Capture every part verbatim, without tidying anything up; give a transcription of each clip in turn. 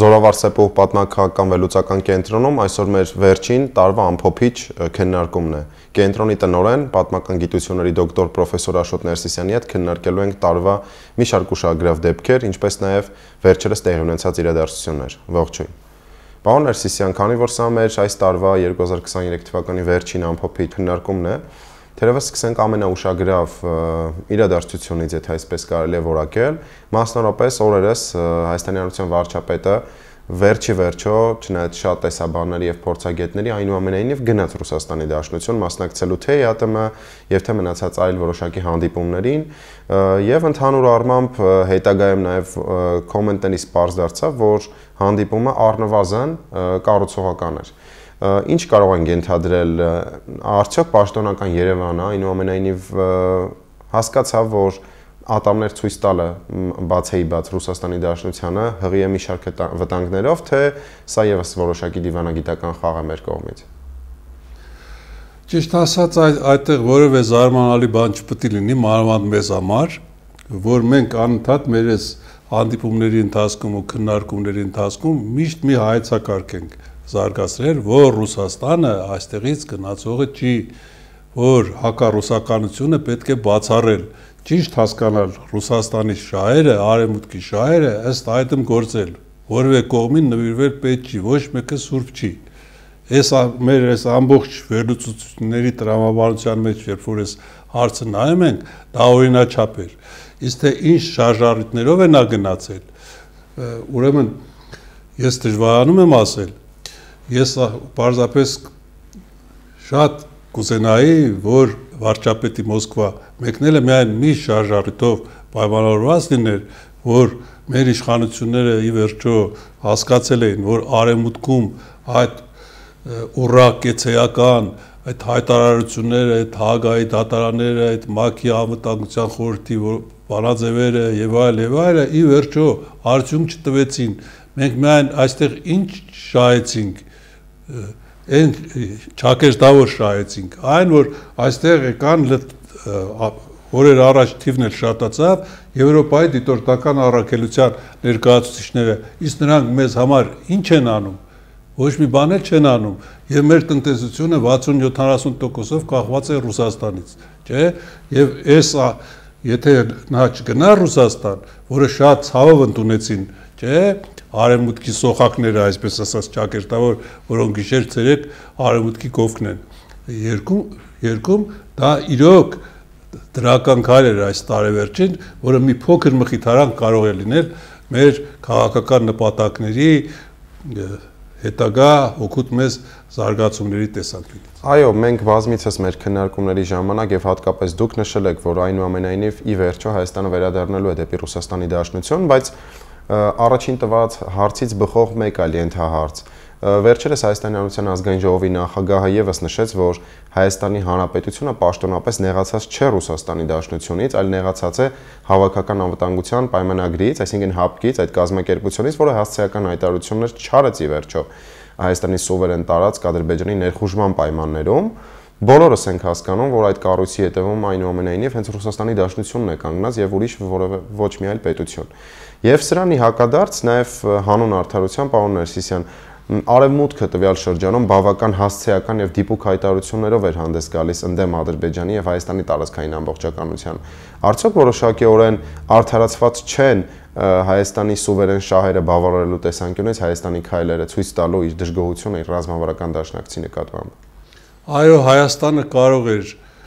Զորավար Սեպուհ պատմական վերլուծական կենտրոնում այսօր մեր վերջին տարվա ամփոփիչ քննարկումն է։ Կենտրոնի տնօրեն, պատմական գիտությունների դոկտոր պրոֆեսոր Աշոտ Ներսիսյանի հետ քննարկելու ենք տարվա մի շարք ուշագրավ դեպքեր, ինչպես նաև վերջերս տեղի ունեցած իրադարձություններ։ Ողջույն։ Պարոն Ներսիսյան, քանի որ սա մեր այս տարվա երկու հազար քսաներեք թվականի վերջին ամփոփիչ քննարկումն է, թերևս սկսենք ամենաուշագրավ իրադարձությունից, եթե այսպես կարելի է որակել, մասնավորապես օրերս Հայաստանի Հանրապետության վարչապետը վերջի վերջո, չնայած շատ տեսաբանների եւ փորձագետների, այնուամենայնիվ գնաց Ռուսաստանի Դաշնություն մասնակցելու թե ԵԱՏՄ եւ թե մնացած այլ որոշակի հանդիպումներին եւ ընդհանուր առմամբ հետագայում նաեւ կոմենտներից պարզ դարձավ, որ հանդիպումը առնվազն կառուցողական էր։ Ինչ կարող ենք ենթադրել, արդյոք պաշտոնական Երևանը այնուամենայնիվ հասկացավ, որ ատամներ ցույց տալը բացեի բաց Ռուսաստանի Դաշնությանը հղի է մի շարք վտանգներով, թե սա եւս որոշակի դիվանագիտական խաղ է մեր կողմից։ Ճիշտ ասած, այդտեղ որևէ զարմանալի բան չպետք է լինի մանավանդ մեզ համար, որ մենք անընդհատ մեր այս հանդիպումների ընթացքում ու քննարկումների ընթացքում միշտ մի հայեցակարգ ենք զարգացրել, որ Ռուսաստանը այստեղից գնացողը չի, որ հակառուսականությունը պետք է բացառել, ճիշտ հասկանալ Ռուսաստանի շահերը, արևմուտքի շահերը, ըստ այդմ գործել, որևէ կողմին նվիրվել պետք չի, ոչ մեկը սուրբ չի։ Այս մեր այս ամբողջ վերլուծությունների տրամաբանության մեջ, երբ որ այս հարցը նայում ենք, դա օրինաչափ էր։ Իսկ թե ինչ շարժառիթներով է նա գնացել, ուրեմն ես դժվարանում եմ ասել, ես պարզապես շատ կուզենայի, որ վարչապետի Մոսկվա մեկնելը միայն մի շարժառիթով պայմանավորված լիներ, որ մեր իշխանությունները ի վերջո հասկացել էին, որ արևմուտքում այդ ուռակեցեական, այդ հայտարարությունները, այդ Հագայի դատարանները, այդ ՄԱԿ-ի անվտանգության խորհրդի բանաձևերը եւ այլ եւ այլը ի վերջո արդյունք չտվեցին։ Մենք միայն այստեղ ինչ շահեցինք, այն ճակերտավոր շահեցինք, այն որ այստեղ եկան օրեր առաջ թիվն էլ շատացավ Եվրոպայի դիտորդական առաքելության ներկայացուցիչները, իսկ նրանք մեզ համար ինչ են անում, ոչ մի բան էլ չեն անում, եւ մեր տնտեսությունը վաթսուն-յոթանասուն տոկոսով կախված է Ռուսաստանից, չէ՞, եւ այս եթե նա չգնա Ռուսաստան, որը շատ ցավով ընդունեցին, չէ՞, արևմուտքի սոխակները, այսպես ասած, ճակերտավոր, որոնք գիշեր ցերեկ արևմուտքի կողքն են։ Երկում, երկում դա իրոք դրական քայլ էր այս տարեվերջին, որը մի փոքր մխիթարան կարող է լինել մեր քաղաքական նպատակների հետագա օգուտ մեզ զարգացումների տեսանկյունից։ Այո, մենք բազմիցս մեր քննարկումների ժամանակ եւ հատկապես դուք նշել եք, որ այնուամենայնիվ ի վերջո Հայաստանը վերադառնալու է դեպի Ռուսաստանի Դաշնություն, բայց առաջին տված հարցից բխող մեկ այլ ենթահարց։ Վերջերս Հայաստանի Հանրապետության ազգային ժողովի նախագահը եւս նշեց, որ Հայաստանի Հանրապետությունը պաշտոնապես նեղացած չէ Ռուսաստանի Դաշնությունից, այլ նեղացած է հավաքական անվտանգության պայմանագրից, այսինքն հապկից, այդ կազմակերպությունից, որը հասցեական հայտարարություններ չարեց ի վերջո Հայաստանի սուվերեն տարածք Ադրբեջանի ներխուժման պայմաններում։ Բոլորս ենք հասկանում, որ այդ կառույցի հետևում այնուամենայնիվ հենց Ռուսաստանի Դաշնությունն է կանգնած եւ ուրիշ որևէ ոչ մի այլ պետություն։ Եվ սրանի հակադարձ նաեւ հանուն արդարության, պարոն Ներսիսյան, Արևմուտքը տվյալ շրջանում բավական հասցեական եւ դիպուկ հայտարարություններով էր հանդես գալիս ընդդեմ Ադրբեջանի եւ Հայաստանի տարածքային ամբողջականության։ Արդյոք որոշակիորեն արդարացված չեն Հայաստանի սուվերեն շահերը բավարարելու տեսանկյունից Հայաստանի քայլերը ցույց տալու իր դժգոհությունը իր ռազմավարական դաշնակցի նկատմամբ։ Այո, Հայաստանը կարող էր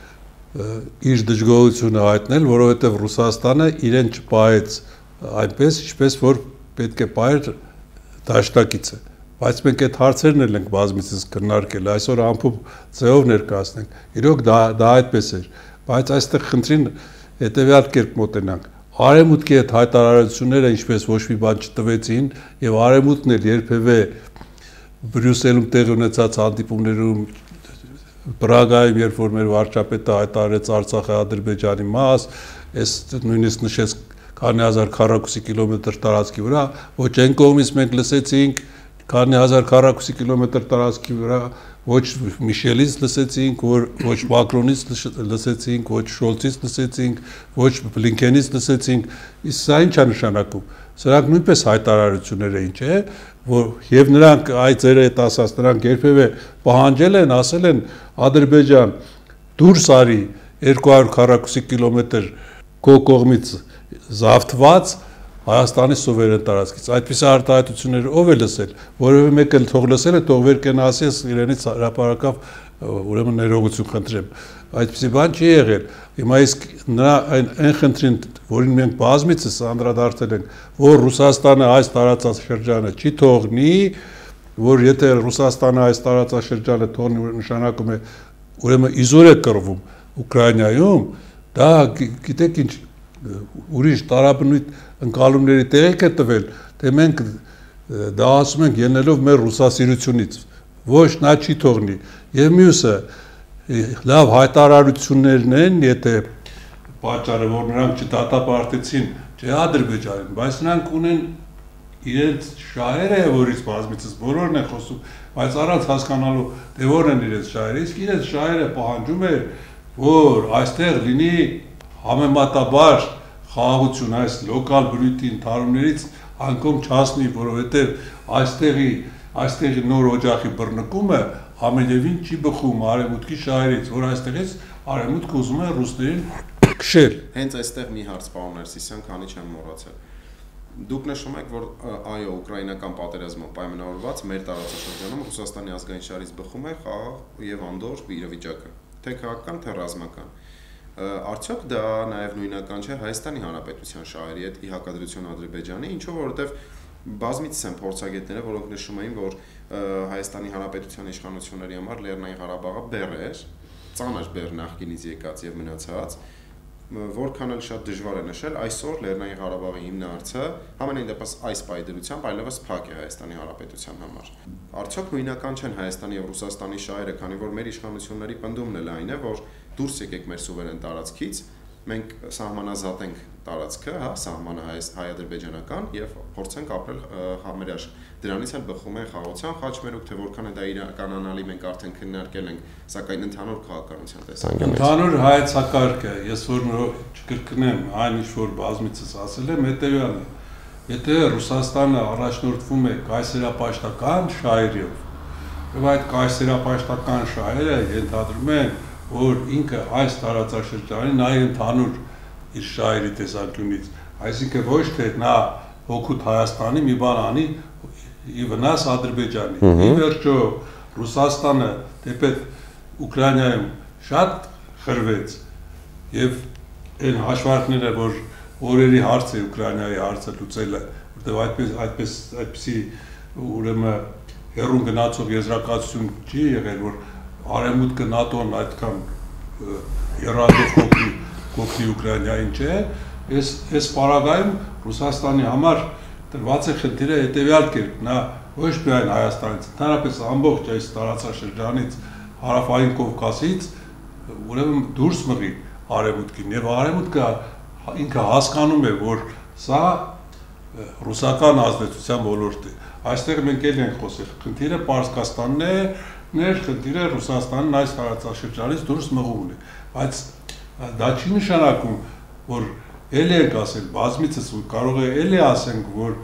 իր դժգոհությունը հայտնել, որովհետև Ռուսաստանը իրեն չպահեց այնպես, ինչպես որ պետք է պահեր դաշնակիցը։ Բայց մենք այդ հարցերն էլ ենք բազմիցս քննարկել, այսօր ամփոփ ձևով ներկայացնենք։ Իրոք դա դա այդպես էր, բայց այստեղ խնդրին հետեւյալ կերպ մոտենանք։ Արևմուտքի այդ հայտարարությունները ինչպես ոչ մի բան չտվեցին, եւ Արևմուտքն էլ երբևէ Բրյուսելում տեղի ունեցած հանդիպումներում, Պրագայում, երբ որ մեր վարչապետը հայտարարեց Արցախը Ադրբեջանի մաս, այս նույնիսկ նշեց քանի հազար քառակուսի կիլոմետր տարածքի վրա, ոչ այն կողմից մենք լսեցինք քանի հազար քառակուսի կիլոմետր տարածքի վրա ոչ Միշելից լսեցինք, ոչ Մակրոնից լսեցինք, ոչ Շոլցից լսեցինք, ոչ Բլինքենից լսեցինք, իսկ սա ինչ է նշանակում։ Սրանք նույնպես հայտարարություններ էին, չէ՞, որ եւ նրանք այդ ձերը այդ ասած նրանք երբևէ պահանջել են, ասել են Ադրբեջան դուրս արի երկու հարյուր քառակուսի կիլոմետր քո կողմից զավթված Հայաստանի սուվերեն տարածքից։ Այդպիսի արտահայտություններ ով է լսել, որևէ մեկը թող լսել է, թող վեր կենա ասի, իրենից հրապարակավ ուրեմն ներողություն խնդրեմ։ Այդպիսի բան չի եղել։ Հիմա իսկ նրա այն այն խնդրին, որին մենք բազմիցս անդրադարձել ենք, որ Ռուսաստանը այս տարածաշրջանը չի թողնի, որ եթե Ռուսաստանը այս տարածաշրջանը թողնի, նշանակում է ուրեմն իզուր է կռվում Ուկրաինայում, դա գիտեք ինչ ուրիշ տարաբնույթ ընկալումների տեղիք է տվել, թե մենք դա ասում ենք ելնելով մեր ռուսասիրությունից, ոչ նա չի թողնի, եւ մյուսը լավ հայտարարություններն են, եթե պատճառը, որ նրանք չդատապարտեցին չէ Ադրբեջանին, բայց նրանք ունեն իրենց շահերը, որից բազմիցս բոլորն են խոսում, բայց առանց հասկանալու թե որն են իրենց շահերը, իսկ իրենց շահերը պահանջում է, որ այստեղ լինի համեմատաբար խաղաղություն այս լոկալ բնույթի ընդհանումներից անգամ չհասնի, որովհետև այստեղի այստեղի նոր օջախի բռնկումը ամենևին չի բխում արևմուտքի շահերից, որ այստեղից արևմուտքը ուզում է ռուսներին քշել։ Հենց այստեղ մի հարց պարոն Ներսիսյան, քանի չեմ մոռացել։ Դուք նշում եք, որ այո, ուկրաինական պատերազմը պայմանավորված մեր տարածաշրջանում Ռուսաստանի ազգային շահերից բխում է խաղաղ եւ անդոր իրավիճակը, թե քաղաքական, թե ռազմական։ Արդյոք դա նաև նույնական չէ Հայաստանի Հանրապետության շահերի հետ ի հակադրություն Ադրբեջանի, ինչով որովհետև բազմիցս են փորձագետները, որոնք նշում էին, որ Հայաստանի Հանրապետության իշխանությունների համար Լեռնային Ղարաբաղը բեռ էր, ծանր բեռ նախկինից եկած եւ մնացած, որքան էլ շատ դժվար է նշել, այսօր Լեռնային Ղարաբաղի հիմնահարցը համենայն դեպս այս պայդրությամբ այլևս փակ է Հայաստանի Հանրապետության համար։ Արդյոք նույնական չեն Հայաստանի եւ Ռուսաստանի շահերը, քանի որ մեր իշխանությունների պնդումն էլ այն է, որ դուրս եկեք մեր սուվերեն տարածքից, մենք սահմանազատենք տարածքը, հա, սահմանը հայ-ադրբեջանական եւ փորձենք ապրել համերաշխ։ Դրանից էլ բխում են խաղաղության խաչմերուկ, թե որքան է դա իրականանալի, մենք արդեն քննարկել ենք, սակայն ընդհանուր քաղաքականության տեսանկյունից։ Ընդհանուր հայեցակարգը, ես որ չկրկնեմ այն ինչ որ բազմիցս ասել եմ, հետեւյալն է։ Եթե Ռուսաստանը առաջնորդվում է կայսերապաշտական շահերով, եւ այդ կայսերապաշտական շահերը ենթադրում են, որ ինքը այս տարածաշրջանի նայ ընդհանուր իր շահերի տեսանկյունից, այսինքն ոչ թե նա հոգուտ Հայաստանի մի բան անի ի վնաս Ադրբեջանի։ Ի վերջո Ռուսաստանը թեպետ Ուկրաինայում շատ խրվեց եւ այն հաշվարկները, որ օրերի հարց է Ուկրաինայի հարցը լուծելը, որտեղ այդպես այդպես այդպիսի ուրեմն հերուն գնացող եզրակացություն չի եղել, որ Արևմուտքը ՆԱՏՕ-ն այդքան երազող կողքի կողքի Ուկրաինային չէ, այս այս պարագայում Ռուսաստանի համար տրված է խնդիրը հետևյալ կերպ, նա ոչ միայն Հայաստանից, ընդհանրապես ամբողջ այս տարածաշրջանից, հարավային Կովկասից, ուրեմն դուրս մղի Արևմուտքին, եւ Արևմուտքը ինքը հասկանում է, որ սա ռուսական ազդեցության ոլորտ է։ Այստեղ մենք էլ ենք խոսել, խնդիրը Պարսկաստանն է, ներ խնդիրը Ռուսաստանն այս տարածաշրջանից դուրս մղումն է, բայց դա չի նշանակում, որ ելի ենք ասել, բազմիցս կարող է ելի ասենք, որ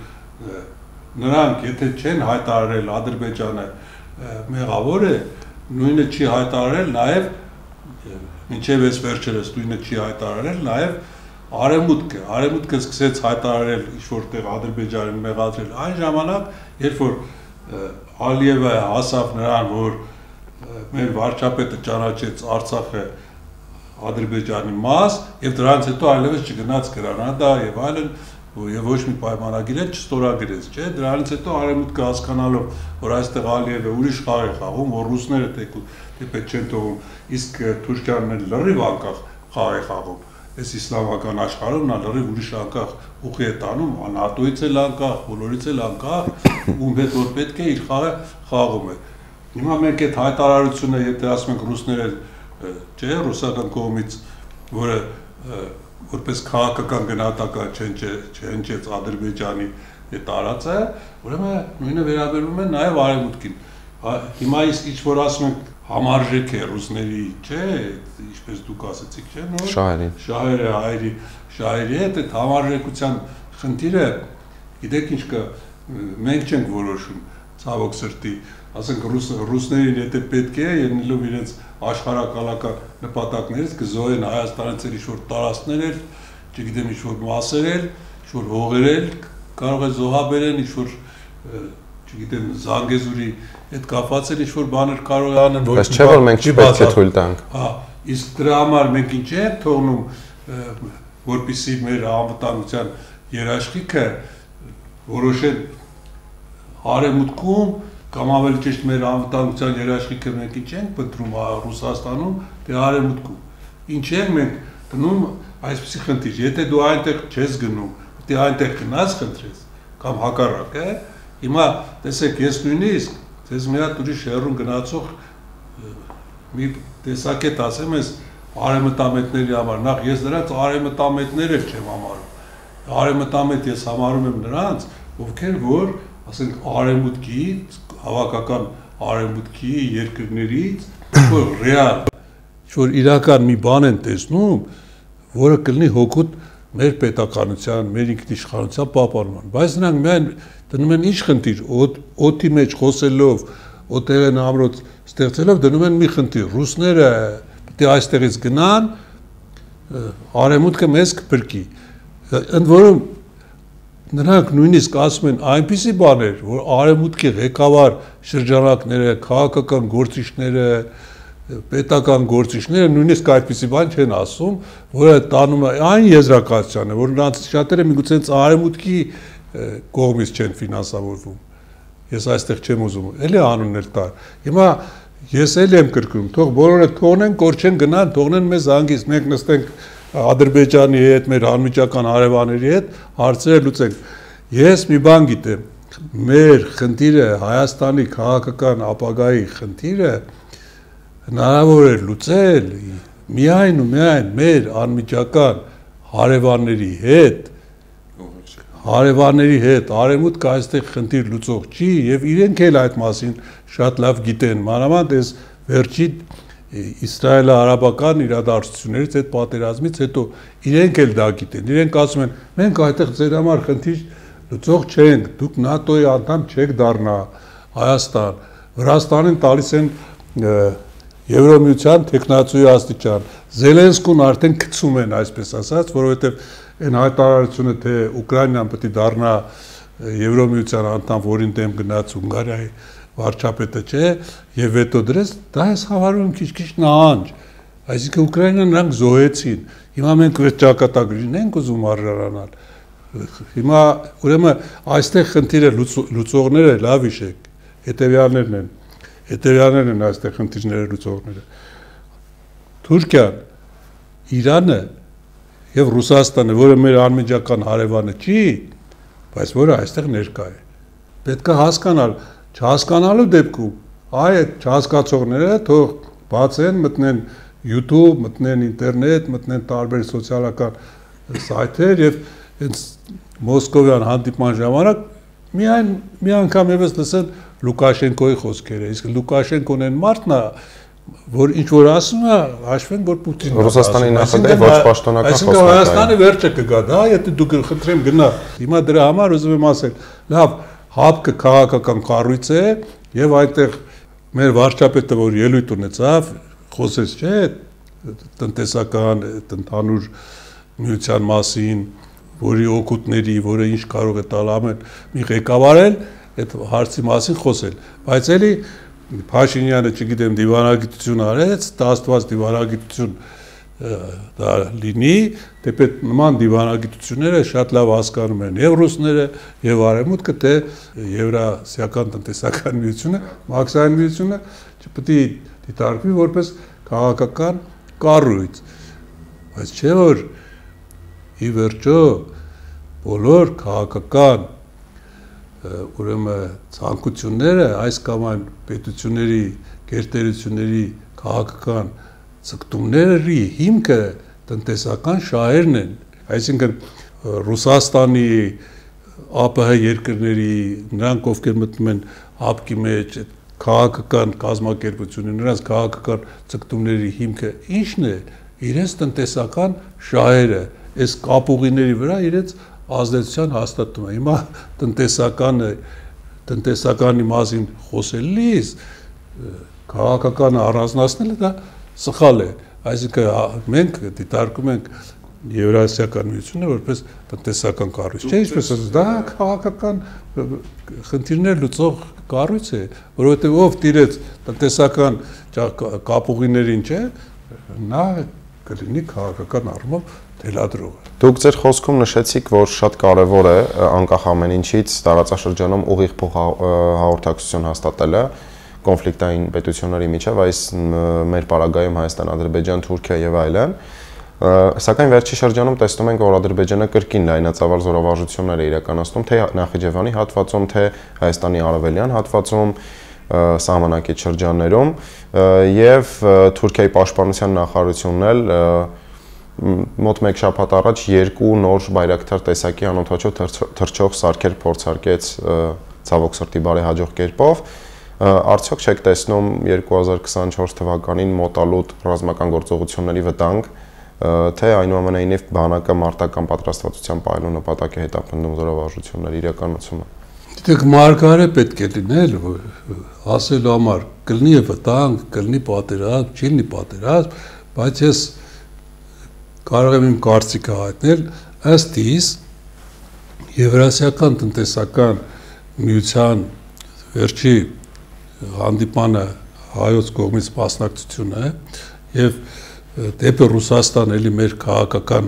նրանք եթե չեն հայտարարել Ադրբեջանը մեղավոր է, նույնը չի հայտարարել նաև մինչև այս վերջերս նույնը չի հայտարարել նաև Արևմուտքը, Արևմուտքը սկսեց հայտարարել ինչ-որտեղ Ադրբեջանին մեղադրել այն ժամանակ, երբ որ Ալիևը հասավ նրան, որ մեր վարչապետը ճանաչեց Արցախը Ադրբեջանի մաս եւ դրանից հետո այլևս չգնաց Գրանադա եւ այլն եւ ոչ մի պայմանագիր էլ չստորագրեց, չէ՞, դրանից հետո Արևմուտքը հասկանալով, որ այստեղ Ալիևը ուրիշ խաղ է խաղում, որ ռուսները թեպետ չեն թողում, իսկ Թուրքիան էլ լրիվ անկախ խաղ է խաղում։ Այս իսլամական աշխարհում նա լրիվ ուրիշ անկախ ուղի է տանում, ՆԱՏՕ-ից էլ անկախ, բոլորից էլ անկախ, ում հետ որ պետք է իր խաղը խաղում է։ Հիմա մենք այդ հայտարարությունը, եթե ասում ենք ռուսները, չէ, ռուսական կողմից, որը որպես քաղաքական գնահատական չհնչեց Ադրբեջանի տարածը, ուրեմն նույնը վերաբերում է նաև Արևմուտքին։ Հիմա իսկ ինչ որ ասում ենք համարժեք է ռուսների, չէ, ինչպես դուք ասացիք, չէ՞, նոր շահերին։ Շահերը հայերի, շահերի հետ այդ համարժեքության խնդիրը, գիտեք ինչ կա, մենք չենք որոշում, ցավոք սրտի, ասենք ռուսներին եթե պետք է, ելնելով իրենց աշխարհակալական նպատակներից կզոհեն Հայաստանից էլ ինչ-որ տարածքներ, չգիտեմ ինչ-որ մասեր, ինչ-որ հողեր, կարող է զոհաբերեն ինչ-որ, չգիտեմ, Զանգեզուրի այդ կապված էլ ինչ-որ բաներ կարող է անեն, բայց չէ որ մենք չպետք է թույլ տանք։ Հա, իսկ դրա համար մենք ինչ ենք թողնում, որպեսզի մեր անվտանգության երաշխիքը որոշեն արևմուտքում կամ ավելի ճիշտ մեր անվտանգության երաշխիքը մենք ինչ ենք փնտրում Ռուսաստանում, թե արևմուտքում։ Ինչ ենք մենք դնում այսպեսի խնդիր, եթե դու այնտեղ չես գնում, դե այնտեղ գնաց խնդրես կամ հակառակը, հիմա տեսեք ես նույնիսկ ձեզ մի հատ ուրիշ հեռուն գնացող մի տեսակետ ասեմ ես արևմտամետների համար, նախ ես նրանց արևմտամետներ էլ չեմ համարում, արևմտամետ ես համարում եմ նրանց, ովքեր որ ասենք արևմուտքի, հավաքական արևմուտքի երկրներից, որ ռեալ, որ իրական մի բան են տեսնում, որը կլինի հոգուտ մեր պետականության, մեր ինքնիշխանության պահպանման, բայց նրանք միայն դնում են ինչ խնդիր, օդի մեջ խոսելով, օդեղեն ամրոց ստեղծելով դնում են մի խնդիր, ռուսները պետք է այստեղից գնան, արևմուտքը մեզ կփրկի, ընդ որում նրանք նույնիսկ ասում են այնպիսի բաներ, որ արևմուտքի ղեկավար շրջանակները, քաղաքական գործիչները, պետական գործիչները նույնիսկ այդպիսի բան չեն ասում, որը տանում է այն եզրակացությանը, որ նրանց շատերը միգուցե արևմուտքի կողմից չեն ֆինանսավորվում։ Ես այստեղ չեմ ուզում, էլի անուններ տալ։ Հիմա ես էլ եմ կրկնում, թող բոլորը թողնեն, կորչեն գնան, թողնեն մեզ հանգիստ, մենք նստենք Ադրբեջանի հետ, մեր անմիջական հարևանների հետ հարցերը լուծենք։ Ես մի բան գիտեմ, մեր խնդիրը, Հայաստանի քաղաքական ապագայի խնդիրը հնարավոր է լուծել միայն ու միայն մեր անմիջական հարևանների հետ, հարևանների հետ, արևմուտքը այստեղ խնդիր լուծող չի եւ իրենք էլ այդ մասին շատ լավ գիտեն, մանավանդ այս վերջի իսրայելо-արաբական իրադարձություններից այդ պատերազմից հետո իրենք էլ դա գիտեն, իրենք ասում են, մենք այդտեղ ձեր համար խնդիր լուծող չենք, դուք նատոյի անդամ չեք դառնա, Հայաստան, Վրաստանին տալիս են Եվրոմիության տեխնացուի աստիճան, Զելենսկուն արդեն գցում են, այսպես ասած, որովհետև այն հայտարարությունը, թե Ուկրաինան պետք է դառնա Եվրոմիության անդամ, որին դեմ գնաց Հունգարիայի վարչապետը չէ, եւ վետո դրեց, դա ես հավարում եմ քիչ-քիչ նահանջ, այսինքն Ուկրաինան նրանք զոհեցին, հիմա մենք ճակատագրին ենք ուզում արժանանալ, հիմա ուրեմն այստեղ խնդիրը լուծողները լավ իշեք, հետևյալներն են, հետևյալներն են այստեղ խնդիրները լուծողները, Թուրքիան, Իրանը եւ Ռուսաստանը, որը մեր անմիջական հարևանը չի, բայց որը այստեղ ներկա է, պետք է հասկանալ չհասկանալու դեպքում, այ այդ չհասկացողները թող բացեն, մտնեն YouTube, մտնեն ինտերնետ, մտնեն տարբեր սոցիալական սայթեր եւ հենց Մոսկովյան հանդիպման ժամանակ միայն մի անգամ եւս լսեն Լուկաշենկոյի խոսքերը, իսկ Լուկաշենկոն այն մարդն է, որ ինչ որ ասում է, հաշվեն, որ Պուտինն է։ Ռուսաստանի նախագահի ոչ պաշտոնական խոսքեր։ Այսինքն Հայաստանի վերջը կգա, դա եթե դուք խնդրեմ գնա։ Հիմա դրա համար ուզում եմ ասել, լավ, ՀԱՊԿ քաղաքական կառույց է եւ այդտեղ մեր վարչապետը, որ ելույթ ունեցավ, խոսեց, չէ, տնտեսական, ընդհանուր միության մասին, որի օգուտների, որը ինչ կարող է տալ ամեն մի ղեկավար էլ այդ հարցի մասին խոսել, բայց էլի Փաշինյանը, չգիտեմ, դիվանագիտություն արեց, ստացված դիվանագիտություն դա լինի, թեպետ նման դիվանագիտությունները շատ լավ հասկանում են եւ ռուսները, եւ արևմուտքը, թե Եվրասիական տնտեսական միությունը, մաքսային միությունը չպետք է դիտարկվի որպես քաղաքական կառույց, բայց չէ որ ի վերջո բոլոր քաղաքական ուրեմն ցանկությունները այս կամ այն պետությունների, գերտերությունների քաղաքական ցկտումների հիմքը տնտեսական շահերն են, այսինքն Ռուսաստանի, ԱՊՀ երկրների, նրանք ովքեր մտնում են ՀԱՊԿ-ի մեջ, քաղաքական կազմակերպությունների, նրանց քաղաքական ցկտումների հիմքը ի՞նչն է, իրենց տնտեսական շահերը, այս կապուղիների վրա իրենց ազդեցության հաստատումը։ Հիմա տնտեսականը, տնտեսականի մասին խոսելիս քաղաքականը առանձնացնելը դա սխալ է։ Այսինքն մենք դիտարկում ենք Եվրասիական միությունը որպես տնտեսական կառույց, չէ՞, ինչպես դա քաղաքական խնդիրներ լուծող կառույց է, որովհետև ով տիրեց տնտեսական կապուղիներին, չէ, նա կլինի քաղաքական առումով թելադրողը։ Դուք ձեր խոսքում նշեցիք, որ շատ կարևոր է անկախ ամեն ինչից տարածաշրջանում ուղիղ փոխհաղորդակցություն հաստատելը կոնֆլիկտային պետությունների միջև, այս մեր պարագայում Հայաստան, Ադրբեջան, Թուրքիա եւ այլն։ Սակայն վերջի շրջանում տեսնում ենք, որ Ադրբեջանը կրկին լայնածավալ զորավարժություններ է իրականացնում թե Նախիջևանի հատվածում, թե Հայաստանի արևելյան հատվածում, սահմանակից շրջաններում եւ Թուրքիայի պաշտպանության նախարարությունն էլ մոտ մեկ շաբաթ առաջ երկու նոր բայրակտար տեսակի անօդաչու թռչող սարքեր փորձարկեց ցավոք սրտի բարեհաջող կերպով։ Արդյոք չեք տեսնում երկու հազար քսանչորս թվականին մոտալուտ ռազմական գործողությունների վտանգ, թե այնուամենայնիվ բանակը մարտական պատրաստվածության պայելու նպատակ է հետապնդում զորավարժությունների իրականացումը։ Դիտեք, մարգարե պետք է լինել, ասելու համար կլինի վտանգ, կլինի պատերազմ, չի լինի պատերազմ, բայց ես կարող եմ իմ կարծիքը հայտնել, ըստ իս Եվրասիական տնտեսական միության վերջի հանդիպանը հայոց կողմից մասնակցություն է եւ դեպի Ռուսաստան էլի մեր քաղաքական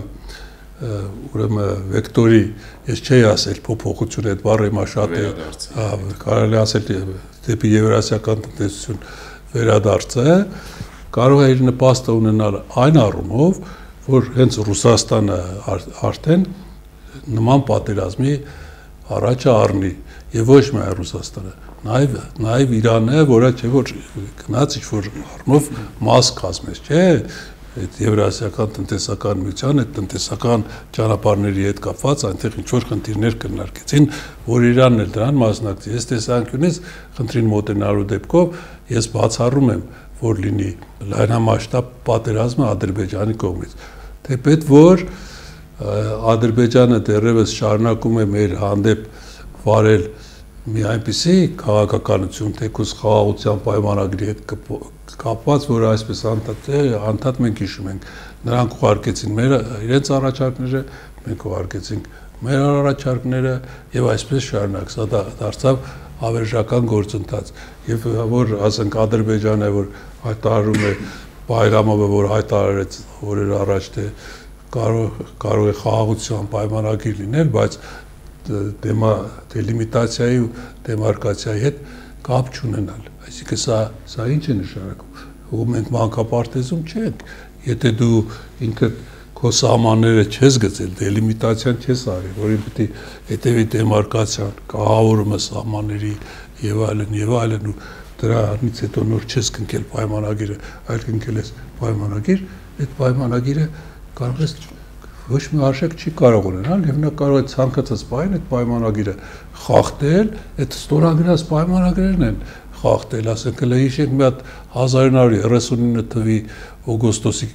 ուրեմն վեկտորի ես չէի ասել փոփոխություն այդ բառը հիմա շատ է կարելի ասել դեպի եվրասիական տնտեսություն վերադարձը կարող է իր նպաստը ունենալ այն առումով, որ հենց Ռուսաստանը արդեն նման պատերազմի առաջ առնի եւ ոչ միայն Ռուսաստանը, նաեւ նաեւ Իրանը, որը չէ որ գնաց ինչ-որ առումով մաս կազմեց, չէ, այդ Եվրասիական տնտեսական միության այդ տնտեսական ճանապարհների հետ կապված այնտեղ ինչ-որ խնդիրներ կնարկեցին, որ Իրանն էլ դրան մասնակցի։ Ես տեսանկյունից խնդրին մոտենալու դեպքով ես բացառում եմ, որ լինի լայնամասշտաբ պատերազմը Ադրբեջանի կողմից։ Թեպետ որ Ադրբեջանը դեռևս շարունակում է մեր հանդեպ վարել մի այնպիսի քաղաքականություն, թեկուզ խաղաղության պայմանագրի հետ կապված, որ այսպես անդադ մենք հիշում ենք, նրանք ուղարկեցին մեր իրենց առաջարկները, մենք ուղարկեցինք մեր առաջարկները եւ այսպես շարունակ, սա դարձավ հավերժական գործընթաց։ Եվ որ ասենք Ադրբեջանը, որ հայտարարում է Բայրամովը, որ հայտարարեց օրեր առաջ, թե կարող կարող է խաղաղության պայմանագիր լինել, բայց դեմա դելիմիտացիայի ու դեմարկացիայի հետ կապ չունենալ։ Այսինքն սա սա ինչ է նշանակում։ Ու մենք մանկապարտեզում չենք, եթե դու ինքդ քո սահմանները չես գծել, դելիմիտացիան չես արել, որին պետք է հետևի դեմարկացիան, կահավորումը սահմանների եւ այլն եւ այլն ու դրանից հետո նոր չես կնքել պայմանագիրը, այլ կնքել ես պայմանագիր, այդ պայմանագիրը կարող ես ոչ մի արժեք չի կարող ունենալ եւ նա կարող է ցանկացած բան այդ պայմանագիրը խախտել, այդ ստորագրած պայմանագրերն են խախտել, ասենք հələ հիշենք մի հատ հազար ինը հարյուր երեսունինը թվականի օգոստոսի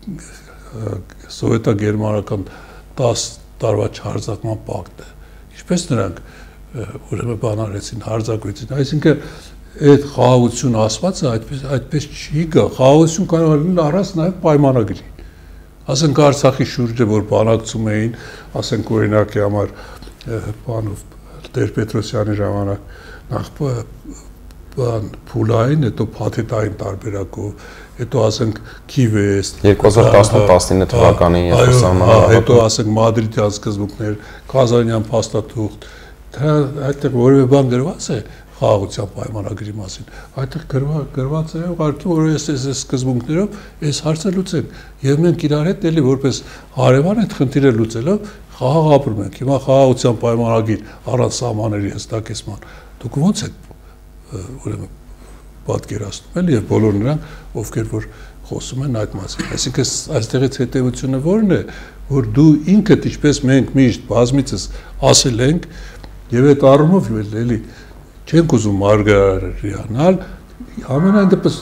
սովետա-գերմանական տասը տարվա չարձակման պակտը։ Ինչպես նրանք ուրեմն բան արեցին, հարձակվեցին, այսինքն այդ խաղաղություն ասվածը այդպես այդպես չի գա, խաղաղություն կարող է լինել առանց նաեւ պայմանագրի։ Ասենք Արցախի շուրջը որ բանակցում էին, ասենք օրինակի համար բանով Տեր-Պետրոսյանի ժամանակ նախ բան փուլային, հետո փաթեթային տարբերակով, հետո ասենք Քիվեստ երկու հազար տասնութ տասնինը թվականին երբ սահմանափակ, հետո ասենք Մադրիդյան սկզբունքներ, Կազանյան փաստաթուղթ, դա այդտեղ որևէ բան գրված է խաղաղության պայմանագրի մասին։ Այդտեղ գրված է ուղղակի որ այս այս սկզբունքներով այս հարցը լուծենք եւ մենք իրար հետ էլի որպես հարևան այդ խնդիրը լուծելով խաղաղ ապրում ենք։ Հիմա խաղաղության պայմանագիր առանց սահմանների հստակեցման դուք ո՞նց եք ուրեմն պատկերացնում էլի եւ բոլոր նրանք ովքեր որ խոսում են այդ մասին։ Այսինքն այստեղից հետեւությունը ո՞րն է, որ դու ինքդ ինչպես մենք միշտ բազմիցս ասել ենք եւ այդ առումով էլի չենք ուզում մարգարեանալ, ամենայն դեպս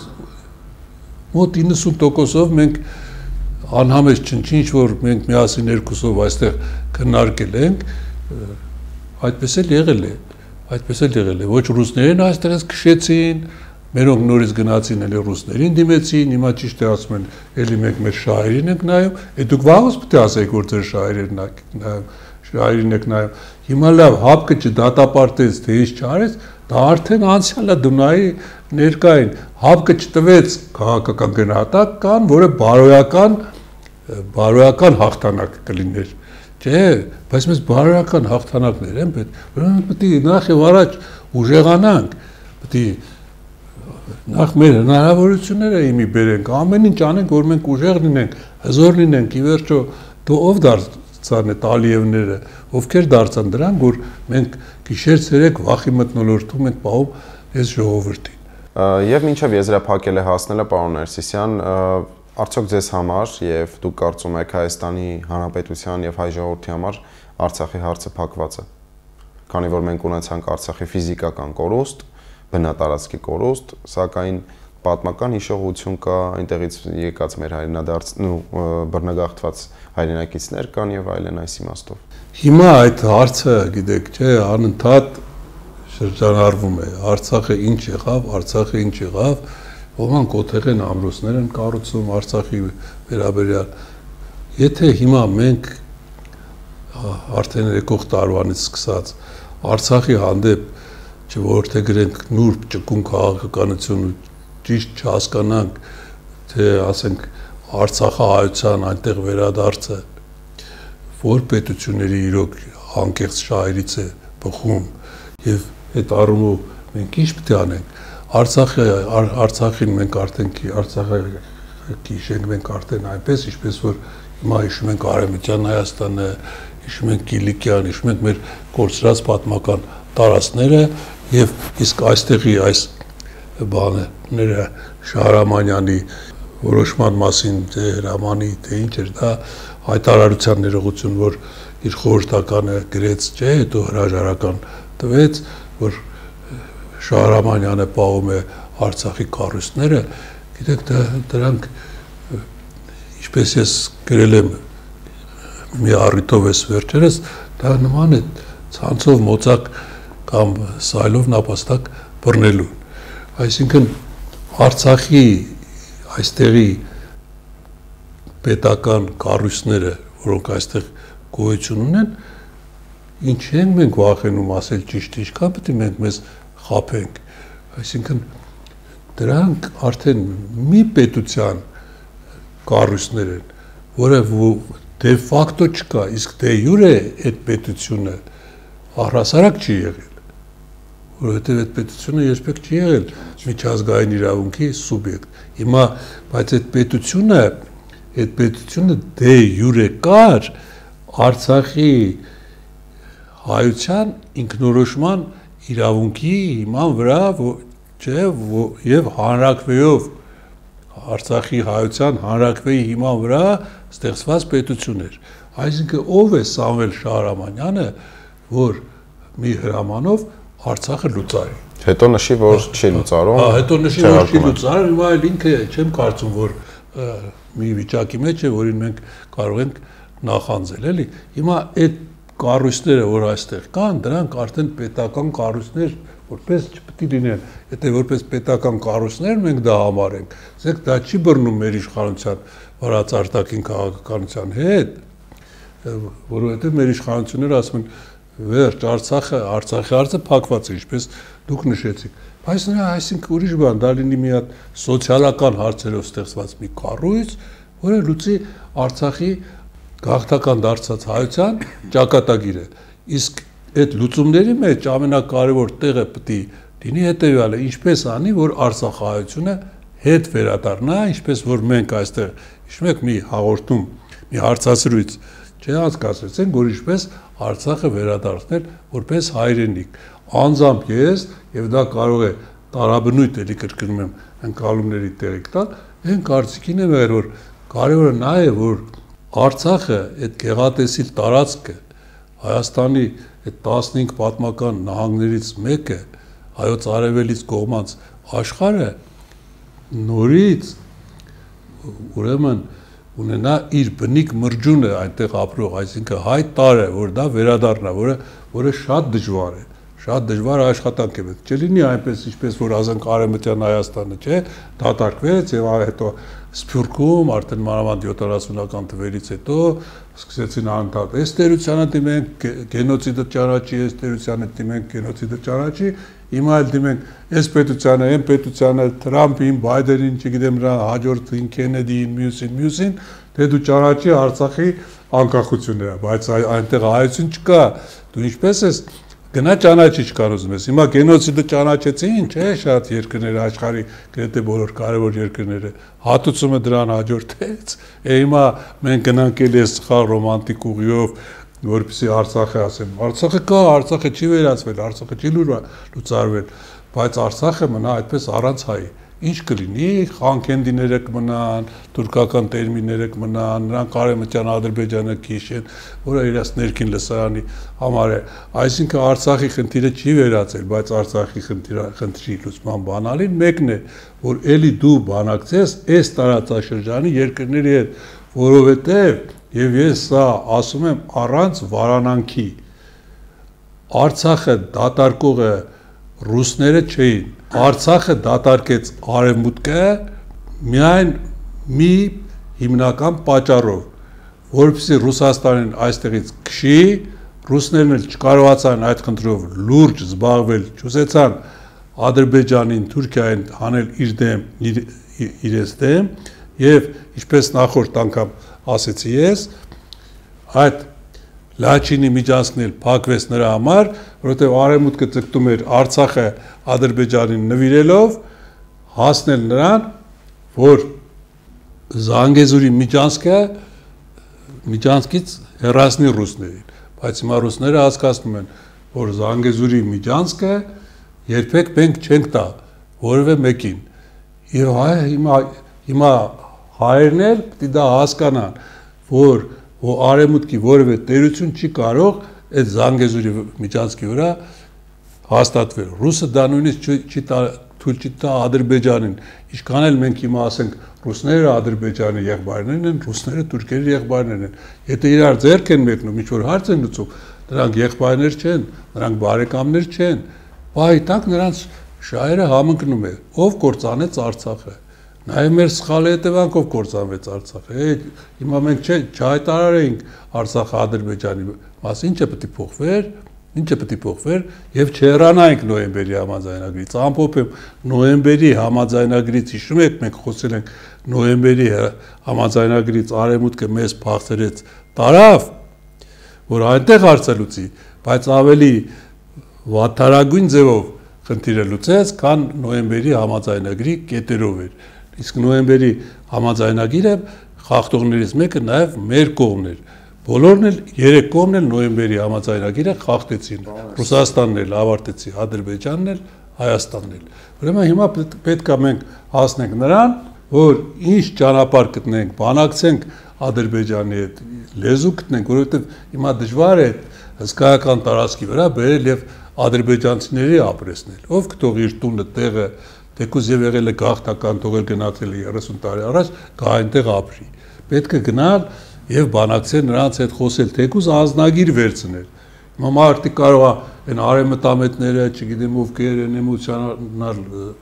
մոտ իննսուն տոկոսով մենք անհամեջ չնչինչ, որ մենք միասին երկուսով այստեղ քննարկել ենք, այդպես էլ եղել է, այդպես էլ եղել է, ոչ ռուսներեն այստեղից քշեցին, մերոնք նորից գնացին էլի ռուսներին դիմեցին, հիմա ճիշտ է ասում են, էլի մենք մեր շահերին ենք նայում, է դուք վաղուց պետք է ասեք, որ ձեր շահերին նայում, շահերին եք նայում, հիմա լավ, հապկը չդատապարտեց, թե ինչ չարեց, դա արդեն անցյալը Դունայի ներկային, հապկը չտվեց քաղաքական գնահատական, որը բարոյական, բարոյական հաղթանակ կլիներ, չէ, բայց մեզ բարոյական հաղթանակներ են պետք, ուրեմն պետք է նախ եւ առաջ ուժեղանանք, պետք է նախ մեր հնարավորությունները իմի բերենք, ամեն ինչ անենք, որ մենք ուժեղ լինենք, հզոր լինենք, ի վերջո դու ով դարձան այդ Ալիևները, ովքեր դարձան դրանք, որ մենք գիշեր-ցերեկ վախի մթնոլորտում ենք պահում այս ժողովրդին։ Եվ մինչև եզրափակել է հասնելը, պարոն Ներսիսյան, արդյոք ձեզ համար եւ դուք կարծում եք Հայաստանի Հանրապետության եւ հայ ժողովրդի համար Արցախի հարցը փակված է։ Քանի որ մենք ունեցանք Արցախի ֆիզիկական կորուստ, բնատարածքի կորուստ, սակայն պատմական հիշողություն կա, այնտեղից եկած մեր հայրենադարձ ու բռնագաղթված հայրենակիցներ կան եւ այլն այս իմաստով։ Հիմա այդ հարցը, գիտեք, չէ, անընդհատ շրջանառվում է, Արցախը ինչ եղավ, Արցախը ինչ եղավ, ոմանք օթեղեն ամրոցներ են կառուցում Արցախի վերաբերյալ։ Եթե հիմա մենք արդեն եկող տարվանից սկսած Արցախի հանդեպ Չէ որ թե գրենք նուրբ ճկուն քաղաքականություն ու ճիշտ չհասկանանք, թե ասենք Արցախահայության այնտեղ վերադարձը, որ պետությունների իրոք անկեղծ շահերից է բխում եւ այդ առումով մենք ինչ պետք է անենք։ Արցախը Արցախին մենք արդեն Արցախը կիշենք մենք արդեն այնպես, ինչպես որ հիմա հիշում ենք Արևմտյան Հայաստանը, հիշում ենք Կիլիկիան, հիշում ենք մեր կորցրած պատմական տարածքները եւ իսկ այստեղի այս բաները Շահրամանյանի որոշման մասին թե հրամանի թե ինչ էր դա հայտարարության ներողություն որ իր խորհրդականը գրեց չէ հետո հրաժարական տվեց որ Շահրամանյանը պահում է Արցախի կառույցները գիտեք դրանք ինչպես ես գրել եմ մի առիթով էս վերջերս դա նման է ցանցով մոծակ կամ սայլով նապաստակ բռնելուն այսինքն Արցախի այստեղի պետական կառույցները որոնք այստեղ գոյություն ունեն ինչ են մենք վախենում ասել ճիշտ ինչքան պետք է մենք մեզ խաբենք այսինքն դրանք արդեն մի պետության կառույցներ են որը դե ֆակտո չկա իսկ դե յուրե այդ պետությունը առհասարակ չի եղել որովհետև այդ պետությունը երբեք չի եղել միջազգային իրավունքի սուբյեկտ հիմա բայց այդ պետությունը այդ պետությունը դե յուրե կար Արցախի հայության ինքնորոշման իրավունքի հիման վրա չէ եւ հանրակրվեով Արցախի հայության հանրակրվեի հիման վրա ստեղծված պետություն էր այսինքն ով է Սամվել Շահրամանյանը որ մի հրամանով Արցախը լուծարի հետո նշի որ չի լուծարում հա հետո նշի որ չի լուծարում հիմա այլ ինքը չեմ կարծում որ մի վիճակի մեջ է որին մենք կարող ենք նախանձել էլի հիմա այդ կառույցները որ այստեղ կան դրանք արդեն պետական կառույցներ որպես չպետք է լինեն եթե որպես պետական կառույցներ մենք դա համարենք ասեք դա չի բռնում մեր իշխանության վարած արտաքին քաղաքականության հետ որովհետև մեր իշխանությունները ասում են վերջ Արցախը Արցախի հարցը փակված է ինչպես դուք նշեցիք բայց նրա այսինքն ուրիշ բան դա լինի մի հատ սոցիալական հարցերով ստեղծված մի կառույց որը լուծի Արցախի գաղթական դարձած հայության ճակատագիրը իսկ այդ լուծումների մեջ ամենակարևոր տեղը պետք է լինի հետեւյալը ինչպես անի որ Արցախահայությունը հետ վերադառնա ինչպես որ մենք այստեղ հիշում եք մի հաղորդում մի հարցազրույց չէ հասկացեցինք որ ինչպես Արցախը վերադարձնել որպես հայրենիք անձամբ ես եւ դա կարող է տարաբնույթ էլի կրկնում եմ ընկալումների տեղիք տալ այն կարծիքին եմ որ կարևորը նա է որ Արցախը այդ գեղատեսիլ տարածքը Հայաստանի այդ տասնհինգ պատմական նահանգներից մեկը հայոց արևելից կողմած աշխարհը նորից ուրեմն ունենա իր բնիկ մրջունը այնտեղ ապրող, այսինքն հայ տարը, որ դա վերադառնա, որը որը շատ դժվար է, շատ դժվար աշխատանք է պետք։ Չլինի այնպես, ինչպես որ ասենք Արևմտյան Հայաստանը, չէ, դատարկվեց եւ հետո Սփյուռքում արդեն մանավանդ յոթանասունական թվերից հետո սկսեցին անդադ այս տերությանը դիմենք գենոցիդը ճանաչի, այս տերությանը դիմենք գենոցիդը ճանաչի, հիմա էլ դիմենք այս պետությանը, այն պետությանը, Թրամփին, Բայդենին, չգիտեմ նրա հաջորդին, Քենեդիին, մյուսին, մյուսին, թե դու ճանաչի Արցախի անկախությունները, բայց այնտեղ հայություն չկա, դու ինչպես ես գնա ճանաչի չկար ուզում ես, հիմա գենոցիդը ճանաչեցին, չէ, շատ երկրներ աշխարհի գրեթե բոլոր կարևոր երկրները, հատուցումը դրան հաջորդեց, է հիմա մենք գնանք էլի այս սխալ ռոմանտիկ ուղիով, որպեսզի Արցախը ասեմ, Արցախը կա, Արցախը չի վերացվել, Արցախը չի լուծարվել, բայց Արցախը մնա այդպես առանց հայի, ինչ կլինի, խանքենդիները կմնան, թուրքական տերմինները կմնան, նրանք Արևմտյան Ադրբեջանը քիշեն, որը իրաց ներքին լսարանի համար է, այսինքն Արցախի խնդիրը չի վերացել, բայց Արցախի խնդրի լուծման բանալին մեկն է, որ էլի դու բանակցես այս տարածաշրջանի երկրների հետ, որովհետև եւ ես սա ասում եմ առանց վարանանքի, Արցախը դատարկողը ռուսները չէին, Արցախը դատարկեց Արևմուտքը միայն մի հիմնական պատճառով, որպեսզի Ռուսաստանին այստեղից քշի, ռուսներն էլ չկարողացան այդ խնդրով լուրջ զբաղվել, չուզեցան Ադրբեջանին, Թուրքիային հանել իր դեմ, իր, իրենց դեմ, եւ ինչպես նախորդ անգամ ասեցի ես, այդ Լաչինի միջանցքն էլ փակվեց նրա համար, որովհետև Արևմուտքը ձգտում էր Արցախը Ադրբեջանին նվիրելով հասնել նրան, որ Զանգեզուրի միջանցքը միջանցքից հեռացնի ռուսներին, բայց հիմա ռուսները հասկանում են, որ Զանգեզուրի միջանցքը երբեք մենք չենք տա որևէ մեկին։ Եվ հայ հիմա հիմա հայերն էլ պետք է դա հասկանան, որ որ Արևմուտքի որևէ տերություն չի կարող այդ Զանգեզուրի միջանցքի վրա հաստատվել։ Ռուսը դա նույնիսկ չի թույլ չի տա Ադրբեջանին։ Ինչքան էլ մենք հիմա ասենք ռուսները Ադրբեջանի եղբայրներն են, ռուսները թուրքերի եղբայրներն են։ Եթե իրար ձեռք են մեկնում, ինչ որ հարց են լուծում, նրանք եղբայրներ չեն, նրանք բարեկամներ չեն։ Բայց տակ նրանց շահերը համընկնում է։ Ով կործանեց Արցախը։ Նաև մեր սխալի հետևանքով կործանվեց Արցախը։ Հիմա մենք չհայտարարեինք Արցախը Ադրբեջանի մասին, ինչը պետք է փոխվեր, ինչը պետք է փոխվեր եւ չհեռանայինք նոյեմբերի համաձայնագրից։ Ամփոփեմ նոյեմբերի համաձայնագրից, հիշում եք, մենք խոսել ենք նոյեմբերի համաձայնագրից Արևմուտքը մեզ փախցրեց տարավ, որ այնտեղ հարցը լուծի, բայց ավելի վատթարագույն ձևով խնդիրը լուծեց, քան նոյեմբերի համաձայնագրի կետերով էր։ Իսկ նոյեմբերի համաձայնագիրը խախտողներից մեկը նաև մեր կողմն էր։ Բոլորն էլ երեք կողմն էլ նոյեմբերի համաձայնագիրը խախտեցին։ Ռուսաստանն էլ ավարտեցի, Ադրբեջանն էլ, Հայաստանն էլ։ Ուրեմն հիմա պետք է մենք հասնենք նրան, որ ինչ ճանապարհ գտնենք, բանակցենք Ադրբեջանի հետ, լեզու գտնենք, որովհետև հիմա դժվար է հսկայական տարածքի վրա բերել եւ ադրբեջանցիների ապրեսնել։ Ով կթող իր տունը, տեղը, թեկուզ եւ եղել է գաղթական, թողել գնացել է երեսուն տարի առաջ, գա այնտեղ ապրի։ Պետք է գնալ եւ բանակցել նրանց հետ խոսել, թեկուզ ազնագիր վերցնել։ Հիմա մարդիկ կարող է այն արեմտամետները, չգիտեմ ովքեր են էմոցիոնալ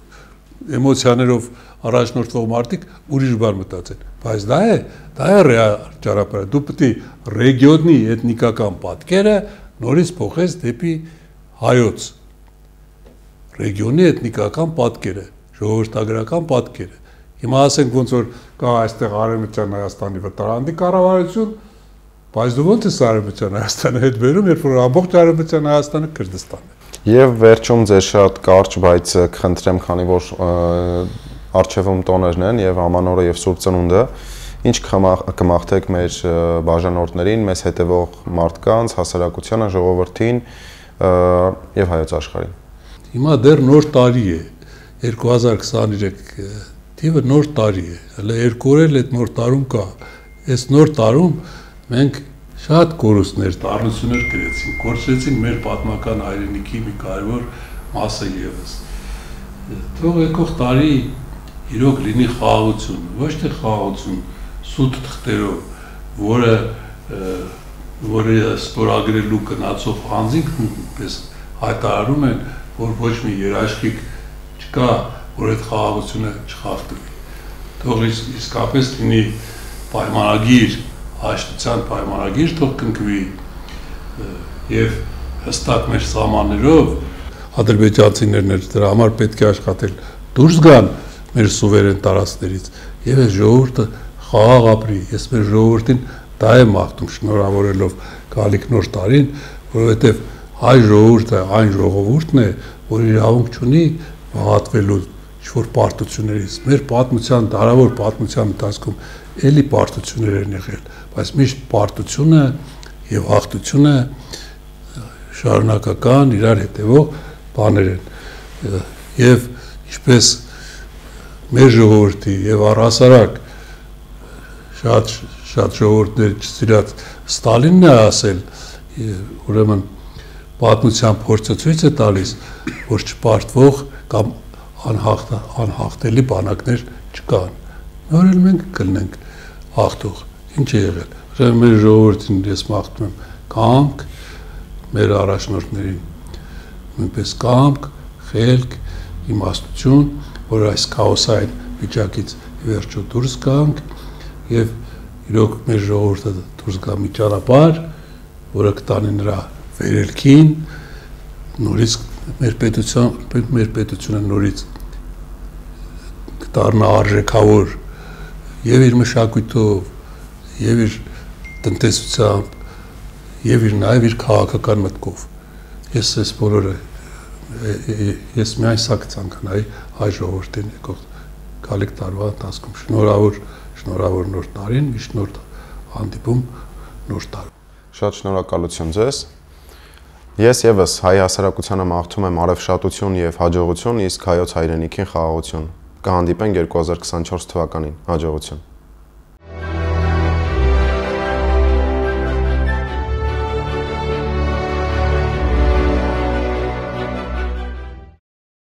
էմոցիաներով առաջնորդվող մարդիկ ուրիշ բան մտածեն, բայց դա է, դա է ռեալ ճանապարհը։ Դու պետք է ռեգիոնի էթնիկական պատկերը նորից փոխես դեպի հայոց, ռեգիոնի էթնիկական պատկերը, ժողովրդագրական պատկերը։ Հիմա ասենք ոնց որ կա այստեղ Արևմտյան Հայաստանի վտարանդի կառավարություն, բայց դու ոնց ես Արևմտյան Հայաստանի հետ բերում, երբ որ ամբողջ Արևմտյան Հայաստանը Քրդստան է։ Եվ վերջում ձեր շատ կարճ, բայց կխնդրեմ, քանի որ առջևում տոներն են եւ ամանորը եւ Սուրբ Ծնունդը, ինչ կմաղթեք մեր բաժանորդներին, մեզ հետևող մարդկանց, հասարակությանը, ժողովրդին եւ հայոց աշխարհին։ Հիմա դեռ նոր տարի է, երկու հազար քսաներեք թիվը նոր տարի է, հələ երկու օր էլ այդ նոր տարում կա։ Այս նոր տարում մենք շատ կորուստներ, տառություններ գրեցինք, կորցրեցինք մեր պատմական հայրենիքի մի կարևոր մասը ևս։ Թող եկող տարի իրոք լինի խաղաղություն, ոչ թե խաղաղություն սուտ թղթերով, որը որը ստորագրելու գնացող անձինք պես հայտարարում են, որ ոչ մի երաշխիք չկա, որ այդ խաղաղությունը չխախտվի։ Թող իսկապես լինի պայմանագիր, հաշտության պայմանագիր թող կնքվի եւ հստակ մեր սահմաններով ադրբեջանցիներն էլ դրա համար պետք է աշխատել դուրս գան մեր սուվերեն տարածքներից եւ այս ժողովուրդը խաղաղ ապրի։ Ես մեր ժողովրդին դա եմ աղթում, շնորհավորելով գալիք նոր տարին, որովհետեւ հայ ժողովուրդը այն ժողովուրդն է, որ իրավունք ունի մահատվելու ինչ-որ պարտություններից։ Մեր պատմության, դարավոր պատմության ընթացքում էլի պարտություններ են եղել, բայց միշտ պարտությունը եւ հաղթությունը շարունակական իրար հետևող բաներ են։ Եվ ինչպես մեր ժողովրդի եւ առհասարակ շատ շատ ժողովուրդներ չսիրած Ստալինն է ասել, ուրեմն պատմության փորձը ցույց է տալիս, որ չպարտվող կամ անհաղթելի բանակներ չկան։ Նոր էլ մենք կլինենք հաղթող։ Ինչ է եղել։ Ուրեմն մեր ժողովրդին ես մաղթում եմ կամք, մեր առաջնորդներին նույնպես կամք, խելք, իմաստություն, որ այս քաոսային վիճակից վերջո դուրս գանք եւ իրոք մեր ժողովուրդը դուրս գա մի ճանապարհ, որը կտանի նրա վերելքին, նորից մեր պետության մեր պետությունը նորից կդառնա արժեքավոր եւ իր մշակույթով, եւ իր տնտեսությամբ, եւ իր նաեւ իր քաղաքական մտքով։ Ես այս բոլորը ես միայն սա կցանկանայի հայ ժողովրդին եկող գալիք տարվա ընթացքում շնորհավոր շնորհավոր նոր տարին, միշտ նոր հանդիպում նոր տարում։ Շատ շնորհակալություն ձեզ։ Ես եւս հայ հասարակությանը մաղթում եմ արևշատություն եւ հաջողություն, իսկ հայոց հայրենիքին խաղաղություն։ Կհանդիպենք երկու հազար քսանչորս թվականին։ Հաջողություն։